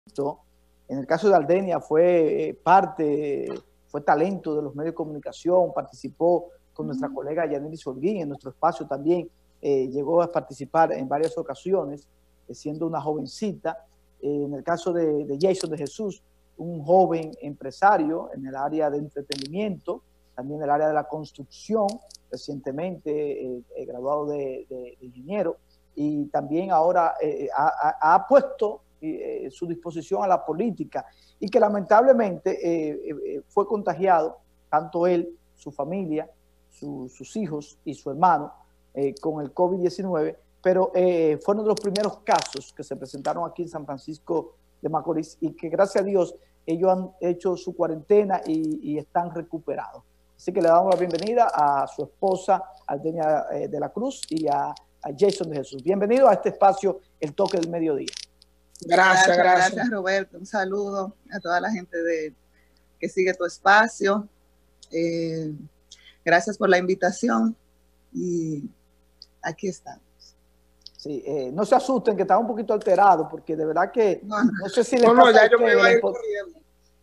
En el caso de Aldenia fue fue talento de los medios de comunicación, participó con nuestra colega Yanelis Holguín en nuestro espacio también, llegó a participar en varias ocasiones, siendo una jovencita. En el caso de Jason de Jesús, un joven empresario en el área de entretenimiento, también en el área de la construcción, recientemente graduado de ingeniero, y también ahora ha puesto su disposición a la política y que lamentablemente fue contagiado, tanto él, su familia, sus hijos y su hermano, con el COVID-19, pero fueron de los primeros casos que se presentaron aquí en San Francisco de Macorís y que gracias a Dios ellos han hecho su cuarentena y están recuperados. Así que le damos la bienvenida a su esposa, Aldenia de la Cruz, y a Jason de Jesús. Bienvenido a este espacio, El Toque del Mediodía. Gracias, Roberto. Un saludo a toda la gente que sigue tu espacio. Gracias por la invitación y aquí estamos. Sí, no se asusten que está un poquito alterado porque de verdad que no sé si les pasa ya yo me iba a ir corriendo.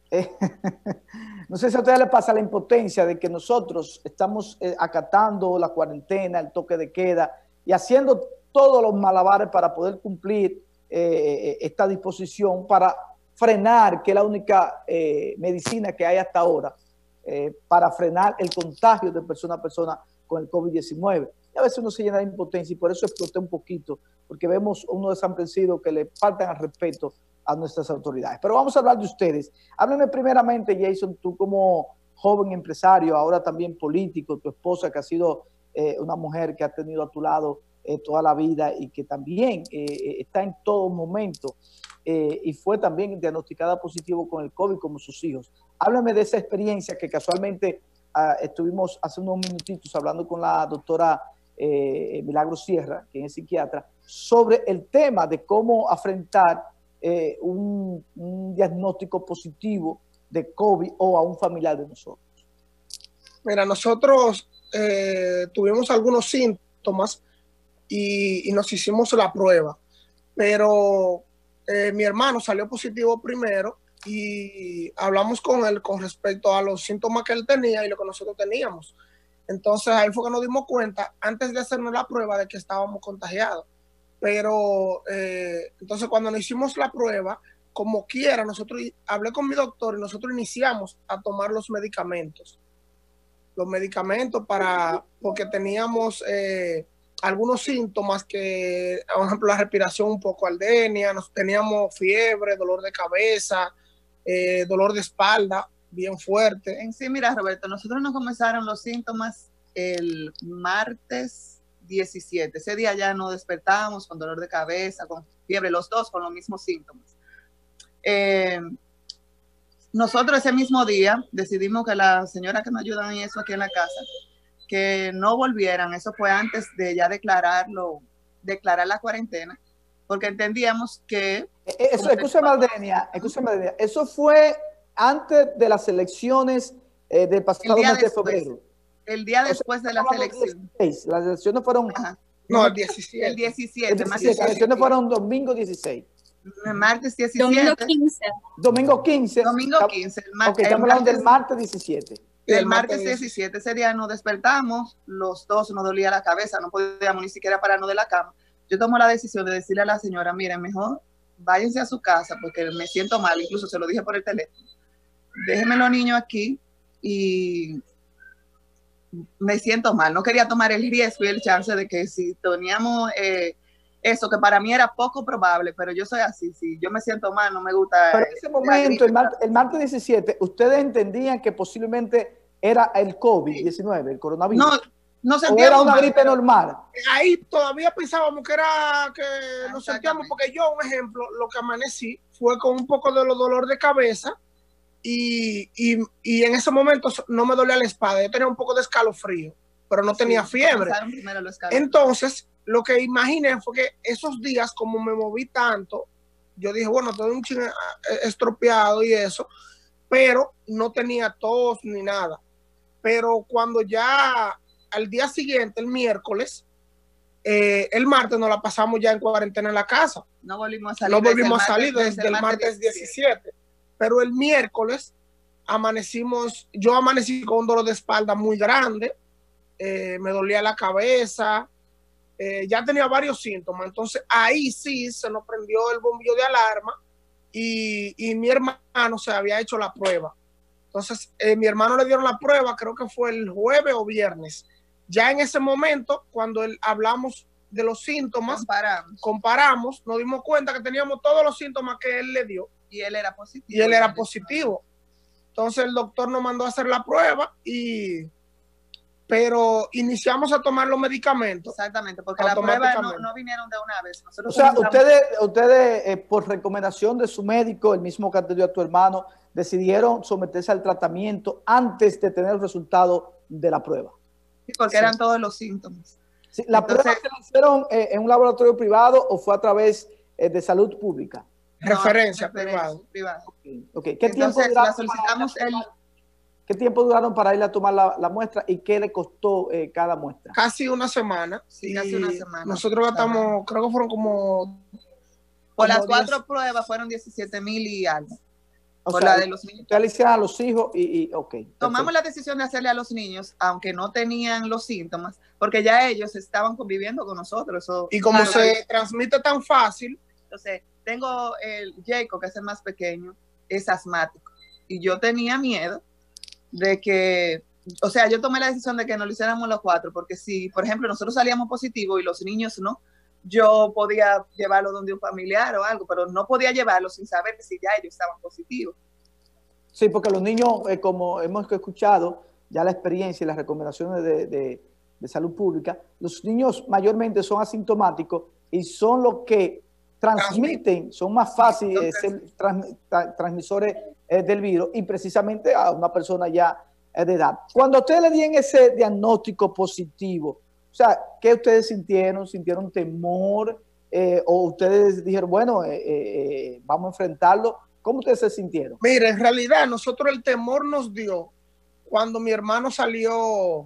No sé si a ustedes les pasa la impotencia de que nosotros estamos acatando la cuarentena, el toque de queda y haciendo todos los malabares para poder cumplir esta disposición para frenar, que es la única medicina que hay hasta ahora, para frenar el contagio de persona a persona con el COVID-19. Y a veces uno se llena de impotencia y por eso exploté un poquito, porque vemos uno de San Francisco que le faltan al respeto a nuestras autoridades. Pero vamos a hablar de ustedes. Háblame primeramente, Jason, tú como joven empresario, ahora también político, tu esposa que ha sido una mujer que ha tenido a tu lado toda la vida y que también está en todo momento y fue también diagnosticada positivo con el COVID como sus hijos. Háblame de esa experiencia que casualmente estuvimos hace unos minutitos hablando con la doctora Milagro Sierra, quien es psiquiatra, sobre el tema de cómo afrontar un diagnóstico positivo de COVID o a un familiar de nosotros. Mira, nosotros tuvimos algunos síntomas y nos hicimos la prueba, pero mi hermano salió positivo primero y hablamos con él con respecto a los síntomas que él tenía y lo que nosotros teníamos. Entonces ahí fue que nos dimos cuenta, antes de hacernos la prueba, de que estábamos contagiados. Pero entonces cuando nos hicimos la prueba, como quiera, hablé con mi doctor y nosotros iniciamos a tomar los medicamentos. Porque teníamos algunos síntomas que, por ejemplo, la respiración un poco aldenia, teníamos fiebre, dolor de cabeza, dolor de espalda bien fuerte. En sí, mira, Roberto, nosotros nos comenzaron los síntomas el martes 17. Ese día ya nos despertábamos con dolor de cabeza, con fiebre, los dos con los mismos síntomas. Nosotros ese mismo día decidimos que la señora que nos ayudan en eso aquí en la casa, que no volvieran, eso fue antes de ya declarar la cuarentena, porque entendíamos que... Escúchame, Aldenia, eso fue antes de las elecciones del pasado mes de febrero. El día después de las elecciones. Las elecciones fueron... Ajá. No, el 17. El 17. Las elecciones fueron domingo 16. Martes 17. Domingo 15. Domingo 15. Ok, estamos hablando del martes 17. El martes 17, ese día nos despertamos, los dos nos dolía la cabeza, no podíamos ni siquiera pararnos de la cama. Yo tomo la decisión de decirle a la señora, miren, mejor váyanse a su casa porque me siento mal, incluso se lo dije por el teléfono. Déjenme los niños aquí y me siento mal. No quería tomar el riesgo y el chance de que si teníamos eso, que para mí era poco probable, pero yo soy así, si yo me siento mal, no me gusta. Pero en ese momento, el martes 17, ¿ustedes entendían que posiblemente era el COVID-19, el coronavirus? No ¿O era una gripe normal? Ahí todavía pensábamos que nos sentíamos, porque yo, un ejemplo, lo que amanecí fue con un poco de dolor de cabeza y en ese momento no me dolía la espalda, yo tenía un poco de escalofrío, pero no tenía fiebre. Entonces, lo que imaginé fue que esos días, como me moví tanto, yo dije, bueno, todo un chingo estropeado y eso, pero no tenía tos ni nada. Pero cuando ya al día siguiente, el miércoles, El martes nos la pasamos ya en cuarentena en la casa. No volvimos a salir. No volvimos a salir desde el martes 17. Pero el miércoles yo amanecí con un dolor de espalda muy grande, me dolía la cabeza, ya tenía varios síntomas. Entonces ahí sí se nos prendió el bombillo de alarma y mi hermano se había hecho la prueba. Entonces mi hermano le dieron la prueba, creo que fue el jueves o viernes. Ya en ese momento, cuando hablamos de los síntomas, comparamos, nos dimos cuenta que teníamos todos los síntomas que él le dio. Y él era positivo. Y él era positivo. Entonces el doctor nos mandó a hacer la prueba pero iniciamos a tomar los medicamentos. Exactamente, porque la prueba no vinieron de una vez. Nosotros, o sea, ustedes por recomendación de su médico, el mismo que atendió a tu hermano, decidieron someterse al tratamiento antes de tener el resultado de la prueba. Sí, porque eran todos los síntomas. Sí, ¿la prueba se la hicieron en un laboratorio privado o fue a través de salud pública? Referencia privada. Okay. ¿Qué tiempo duraron ¿Qué tiempo duraron para ir a tomar la muestra y qué le costó cada muestra? Casi una semana. Sí, casi una semana. Nosotros gastamos, creo que fueron como... Por las 4 pruebas fueron 17,000 y algo. Por la de los niños. Ustedes le hicieron a los hijos ok. Tomamos la decisión de hacerle a los niños, aunque no tenían los síntomas, porque ya ellos estaban conviviendo con nosotros. Y como se transmite tan fácil. Entonces, tengo el Jacob, que es el más pequeño, es asmático. Y yo tenía miedo de que, o sea, yo tomé la decisión de que no lo hiciéramos los 4, porque si, por ejemplo, nosotros salíamos positivos y los niños no, yo podía llevarlo donde un familiar o algo, pero no podía llevarlo sin saber si ya ellos estaban positivos. Sí, porque los niños, como hemos escuchado, ya la experiencia y las recomendaciones de salud pública, los niños mayormente son asintomáticos y son los que transmiten, son más fáciles ser transmisores del virus y precisamente a una persona ya de edad. Cuando ustedes le dieron ese diagnóstico positivo, o sea, ¿qué ustedes sintieron? ¿Sintieron temor? ¿O ustedes dijeron, bueno, vamos a enfrentarlo? ¿Cómo ustedes se sintieron? Mire, en realidad nosotros el temor nos dio cuando mi hermano salió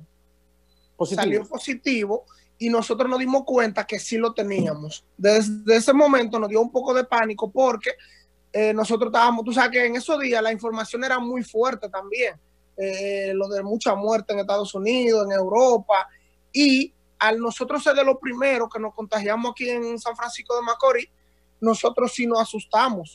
positivo y nosotros nos dimos cuenta que sí lo teníamos. Desde ese momento nos dio un poco de pánico porque nosotros estábamos, tú sabes que en esos días la información era muy fuerte también, lo de mucha muerte en Estados Unidos, en Europa, y al nosotros ser de los primeros que nos contagiamos aquí en San Francisco de Macorís, nosotros sí nos asustamos,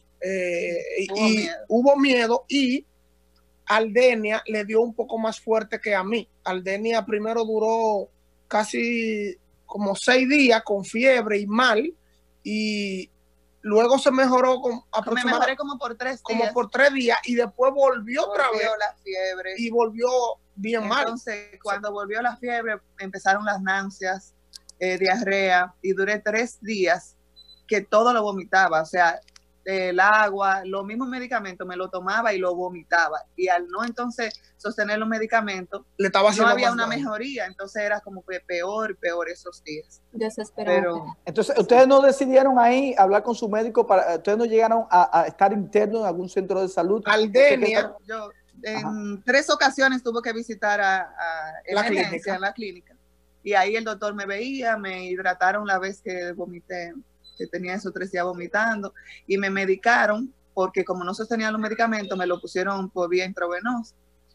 hubo miedo y Aldenia le dio un poco más fuerte que a mí. Aldenia primero duró casi como 6 días con fiebre y mal, y luego se mejoró me mejoré como por 3 días. Como por 3 días y después volvió otra vez la fiebre. Y volvió bien mal. Entonces, cuando volvió la fiebre, empezaron las náuseas, diarrea, y duré 3 días que todo lo vomitaba. O sea, el agua, los mismos medicamentos me lo tomaba y lo vomitaba. Y al no entonces sostener los medicamentos, no había una mejoría. Entonces era como que peor esos días. Desesperado. Entonces, ¿ustedes no decidieron ahí hablar con su médico? ¿Ustedes no llegaron a estar internos en algún centro de salud? Aldenia. Yo en 3 ocasiones tuve que visitar a la clínica. Y ahí el doctor me veía, me hidrataron la vez que vomité, que tenía esos 3 días vomitando, y me medicaron, porque como no sostenían los medicamentos, me lo pusieron por vía intravenosa.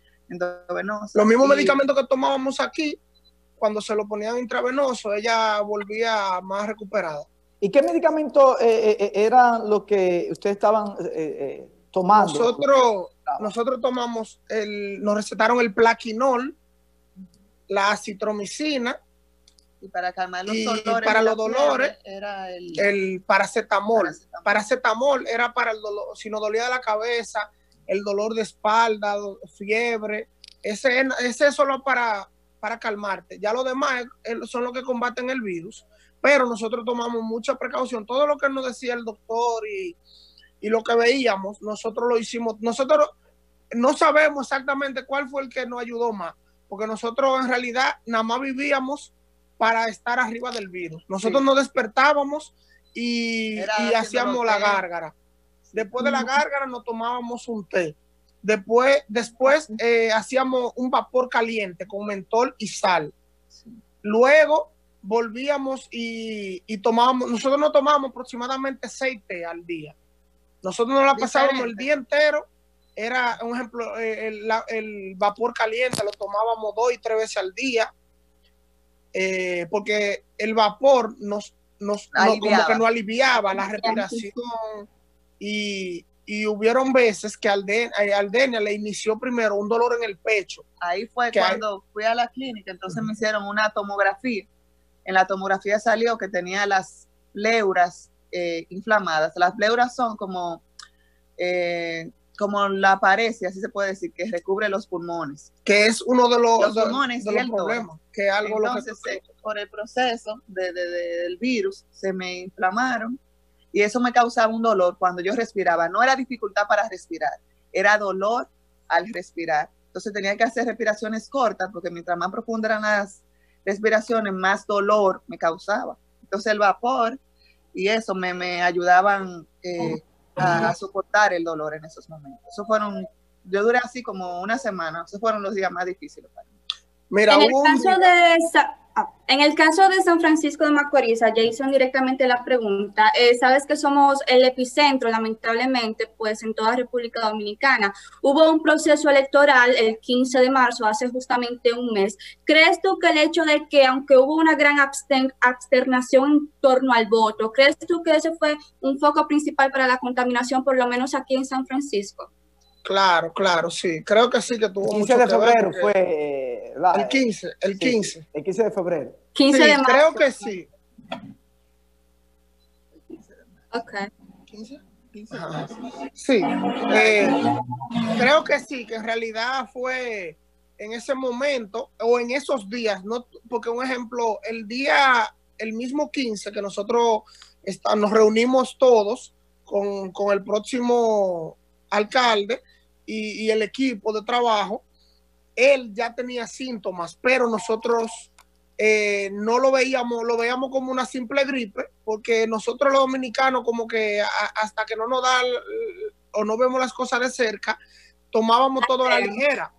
Los mismos medicamentos que tomábamos aquí, cuando se lo ponían intravenoso, ella volvía más recuperada. ¿Y qué medicamentos eran los que ustedes estaban tomando? Nosotros tomamos, nos recetaron el Plaquenil, la acitromicina, y para calmar los dolores. Para los dolores era el paracetamol. Paracetamol era para el dolor, si nos dolía la cabeza, el dolor de espalda, fiebre. Ese es solo para calmarte. Ya los demás son los que combaten el virus. Pero nosotros tomamos mucha precaución. Todo lo que nos decía el doctor y lo que veíamos, nosotros lo hicimos. Nosotros no sabemos exactamente cuál fue el que nos ayudó más, porque nosotros en realidad nada más vivíamos para estar arriba del virus. Nosotros nos despertábamos y hacíamos la gárgara. Después de la gárgara nos tomábamos un té. Después hacíamos un vapor caliente con mentol y sal. Luego volvíamos y tomábamos, nosotros no tomábamos aproximadamente 6 té al día. Nosotros nos la pasábamos el día entero. Era un ejemplo, el vapor caliente lo tomábamos 2 y 3 veces al día, porque el vapor como que nos aliviaba la respiración, y hubieron veces que Aldenia le inició primero un dolor en el pecho. Ahí fue cuando fui a la clínica, entonces me hicieron una tomografía. En la tomografía salió que tenía las pleuras inflamadas. Las pleuras son como la pared, si así se puede decir, que recubre los pulmones. Que es uno de los pulmones de los problemas. Que algo entonces, por el proceso del virus, se me inflamaron y eso me causaba un dolor cuando yo respiraba. No era dificultad para respirar, era dolor al respirar. Entonces tenía que hacer respiraciones cortas porque mientras más profundas eran las respiraciones, más dolor me causaba. Entonces el vapor y eso me ayudaban a soportar el dolor en esos momentos. Yo duré así como una semana. Esos fueron los días más difíciles para mí. Mira, en el caso de San Francisco de Macorís, a Jason directamente la pregunta, sabes que somos el epicentro, lamentablemente, pues en toda República Dominicana. Hubo un proceso electoral el 15 de marzo, hace justamente un mes. ¿Crees tú que el hecho de que, aunque hubo una gran absternación en torno al voto, crees tú que ese fue un foco principal para la contaminación, por lo menos aquí en San Francisco? Claro, sí. Creo que sí que tuvo 15 de febrero fue... el 15. El 15 de febrero. 15 sí, de marzo. Creo que sí. Ok. 15. Sí. Creo que sí, que en realidad fue en ese momento o en esos días, ¿no? Porque un ejemplo, el mismo 15 que nosotros nos reunimos todos con el próximo alcalde y el equipo de trabajo, él ya tenía síntomas, pero nosotros no lo veíamos como una simple gripe, porque nosotros los dominicanos como que hasta que no nos da o no vemos las cosas de cerca, tomábamos todo a la ligera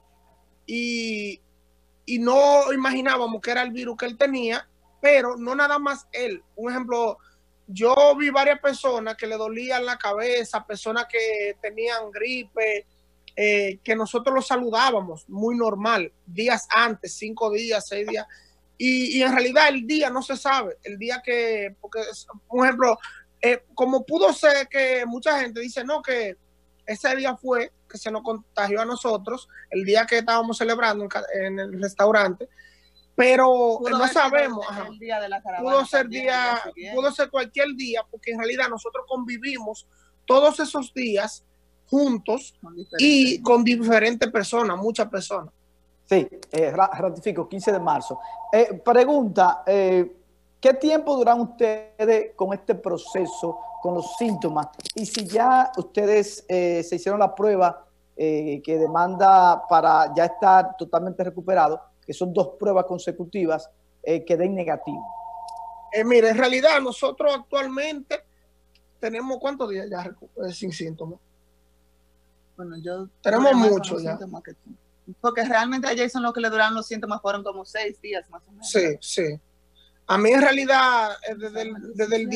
y no imaginábamos que era el virus que él tenía, pero no nada más él. Un ejemplo, yo vi varias personas que le dolían la cabeza, personas que tenían gripe, que nosotros los saludábamos muy normal, días antes, 5 días, 6 días, y en realidad el día no se sabe, el día que, porque, por ejemplo, como pudo ser que mucha gente dice, no, que ese día fue que se nos contagió a nosotros, el día que estábamos celebrando en el restaurante, pero no sabemos. El día de la caravana, pudo ser cualquier día, porque en realidad nosotros convivimos todos esos días juntos y con diferentes personas, muchas personas. Sí, ratifico, 15 de marzo. Pregunta, ¿qué tiempo duran ustedes con este proceso, con los síntomas? Y si ya ustedes se hicieron la prueba que demanda para ya estar totalmente recuperado, que son 2 pruebas consecutivas que den negativo. Mire, en realidad nosotros actualmente tenemos ¿cuántos días ya sin síntomas? Bueno, yo tenemos mucho ya. Porque realmente a Jason lo que le duraron los síntomas fueron como 6 días más o menos. Sí. A mí en realidad desde el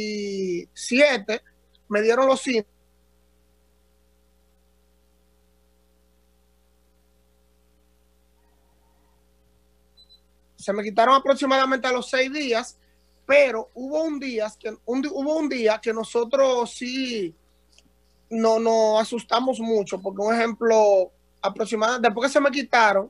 17 me dieron los síntomas. Se me quitaron aproximadamente a los 6 días, pero hubo un día que nosotros sí nos asustamos mucho, porque un ejemplo, aproximadamente después que se me quitaron,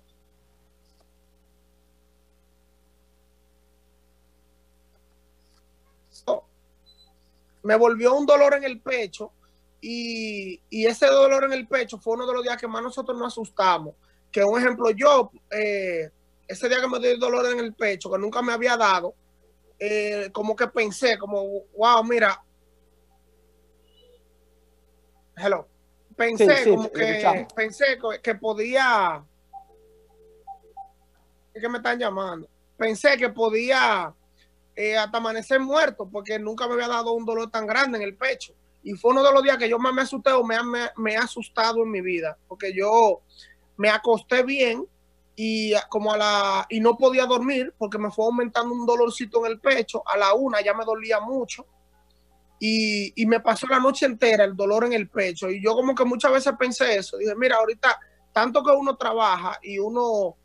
me volvió un dolor en el pecho, y ese dolor en el pecho fue uno de los días que más nosotros nos asustamos. Que un ejemplo, yo ese día que me dio el dolor en el pecho, que nunca me había dado, como que pensé, como, wow, mira, pensé que podía, es que me están llamando, pensé que podía hasta amanecer muerto, porque nunca me había dado un dolor tan grande en el pecho, y fue uno de los días que yo más me asusté o me he asustado en mi vida, porque yo me acosté bien y no podía dormir porque me fue aumentando un dolorcito en el pecho. A la 1 ya me dolía mucho y me pasó la noche entera el dolor en el pecho. Y yo como que muchas veces pensé eso. Dije, mira, ahorita tanto que uno trabaja y uno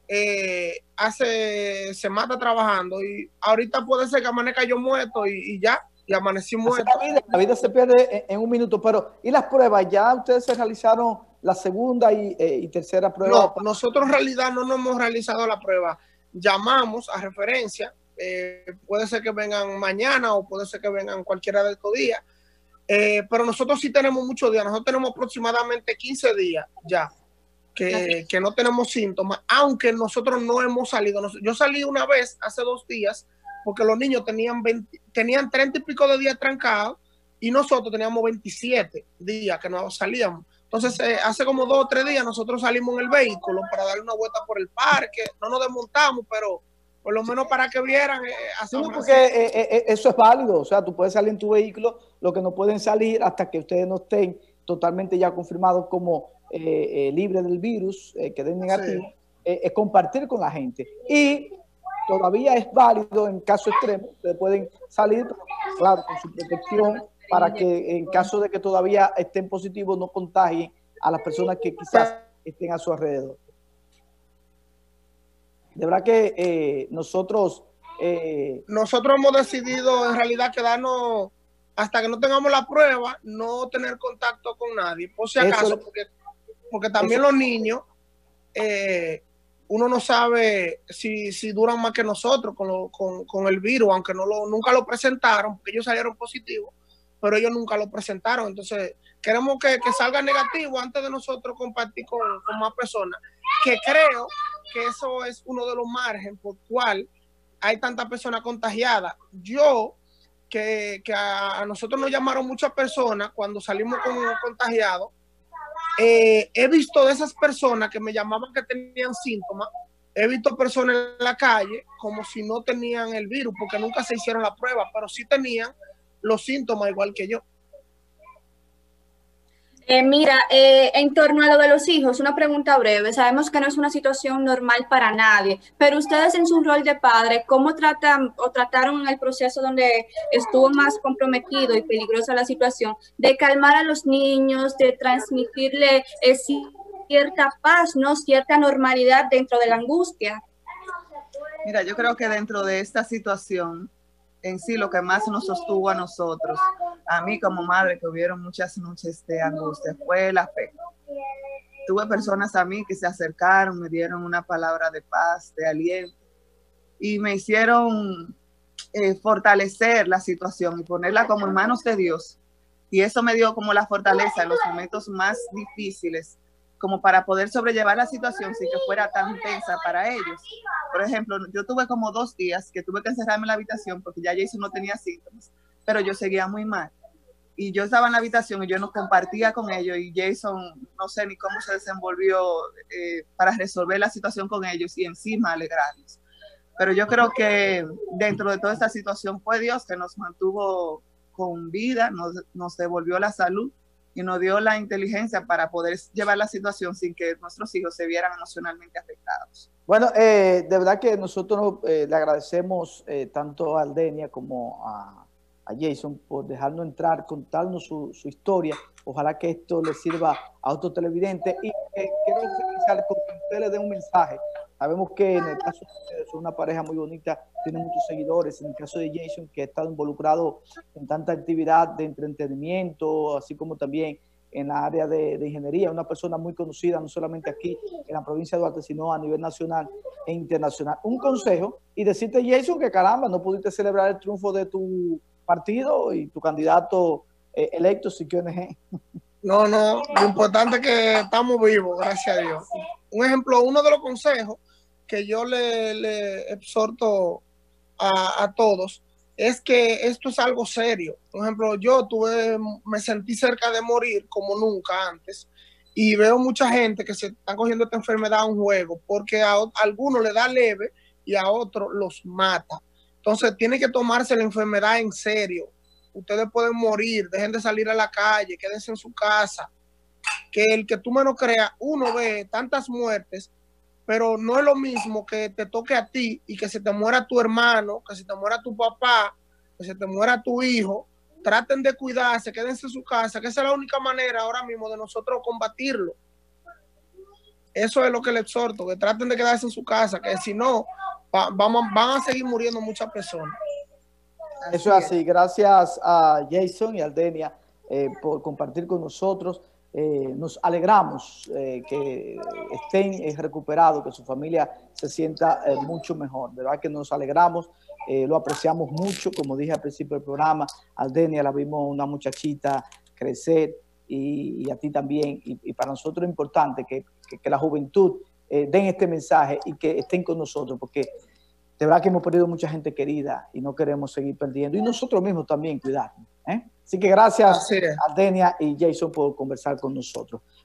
se mata trabajando, y ahorita puede ser que amanezca yo muerto y ya, y amanecí muerto. La vida se pierde en un minuto, pero ¿y las pruebas? ¿Ya ustedes se realizaron la segunda y tercera prueba? No, nosotros en realidad no nos hemos realizado la prueba. Llamamos a referencia, puede ser que vengan mañana o puede ser que vengan cualquiera de estos días, pero nosotros sí tenemos muchos días. Nosotros tenemos aproximadamente 15 días ya que no tenemos síntomas, aunque nosotros no hemos salido. Yo salí una vez hace 2 días porque los niños tenían 30 y pico de días trancados y nosotros teníamos 27 días que no salíamos. Entonces, hace como 2 o 3 días nosotros salimos en el vehículo para dar una vuelta por el parque. No nos desmontamos, pero por lo menos para que vieran. Porque eso es válido. O sea, tú puedes salir en tu vehículo, lo que no pueden salir hasta que ustedes no estén totalmente ya confirmados como libres del virus, que den negativo, sí. Es compartir con la gente. Y todavía es válido en caso extremo, ustedes pueden salir, claro, con su protección, para que en caso de que todavía estén positivos no contagien a las personas que quizás estén a su alrededor. De verdad que nosotros hemos decidido en realidad quedarnos hasta que no tengamos la prueba, no tener contacto con nadie, por si acaso, porque también los niños, uno no sabe si duran más que nosotros con el virus, aunque nunca lo presentaron, porque ellos salieron positivos, pero ellos nunca lo presentaron. Entonces, queremos que salga negativo antes de nosotros compartir con más personas, que creo que eso es uno de los márgenes por cual hay tantas personas contagiadas. Yo, que a nosotros nos llamaron muchas personas cuando salimos contagiados, he visto de esas personas que me llamaban que tenían síntomas, he visto personas en la calle como si no tenían el virus, porque nunca se hicieron la prueba, pero sí tenían los síntomas igual que yo. Mira, en torno a lo de los hijos, una pregunta breve. Sabemos que no es una situación normal para nadie, pero ustedes en su rol de padre, ¿cómo tratan o trataron en el proceso donde estuvo más comprometido y peligrosa la situación, de calmar a los niños, de transmitirle cierta paz, ¿no? Cierta normalidad dentro de la angustia? Mira, yo creo que dentro de esta situación, en sí lo que más nos sostuvo a nosotros, a mí como madre, que hubieron muchas noches de angustia, fue la fe. Tuve personas a mí que se acercaron, me dieron una palabra de paz, de aliento, y me hicieron fortalecer la situación y ponerla como en manos de Dios. Y eso me dio como la fortaleza en los momentos más difíciles, como para poder sobrellevar la situación sin que fuera tan tensa para ellos. Por ejemplo, yo tuve como 2 días que tuve que encerrarme en la habitación porque ya Jason no tenía síntomas, pero yo seguía muy mal. Y yo estaba en la habitación y yo no compartía con ellos, y Jason no sé ni cómo se desenvolvió para resolver la situación con ellos y encima alegrarlos. Pero yo creo que dentro de toda esta situación fue Dios que nos mantuvo con vida, nos devolvió la salud y nos dio la inteligencia para poder llevar la situación sin que nuestros hijos se vieran emocionalmente afectados. Bueno, de verdad que nosotros le agradecemos tanto a Aldenia como a Jason por dejarnos entrar, contarnos su historia. Ojalá que esto le sirva a otros televidentes. Y quiero finalizar con que ustedes le den un mensaje. Sabemos que en el caso de ustedes son una pareja muy bonita, tienen muchos seguidores. En el caso de Jason, que ha estado involucrado en tanta actividad de entretenimiento, así como también en la área de ingeniería, una persona muy conocida, no solamente aquí en la provincia de Duarte, sino a nivel nacional e internacional. Un consejo, y decirte, Jason, que caramba, no pudiste celebrar el triunfo de tu partido y tu candidato electo, si quieres. No, lo importante es que estamos vivos, gracias a Dios. Un ejemplo, uno de los consejos que yo le exhorto a todos es que esto es algo serio. Por ejemplo, yo me sentí cerca de morir como nunca antes, y veo mucha gente que se está cogiendo esta enfermedad a un juego, porque a algunos le da leve y a otros los mata. Entonces, tiene que tomarse la enfermedad en serio. Ustedes pueden morir, dejen de salir a la calle, quédense en su casa. Que el que tú menos creas, uno ve tantas muertes, pero no es lo mismo que te toque a ti y que se te muera tu hermano, que se te muera tu papá, que se te muera tu hijo. Traten de cuidarse, quédense en su casa, que esa es la única manera ahora mismo de nosotros combatirlo. Eso es lo que les exhorto, que traten de quedarse en su casa, que si no, van a seguir muriendo muchas personas. Eso es así. Gracias a Jason y a Aldenia por compartir con nosotros. Nos alegramos que estén recuperados, que su familia se sienta mucho mejor. De verdad que nos alegramos, lo apreciamos mucho. Como dije al principio del programa, Aldenia la vimos una muchachita crecer y a ti también. Y para nosotros es importante que la juventud den este mensaje y que estén con nosotros, porque de verdad que hemos perdido mucha gente querida y no queremos seguir perdiendo. Y nosotros mismos también cuidarnos. Así que gracias a Denia y Jason por conversar con nosotros.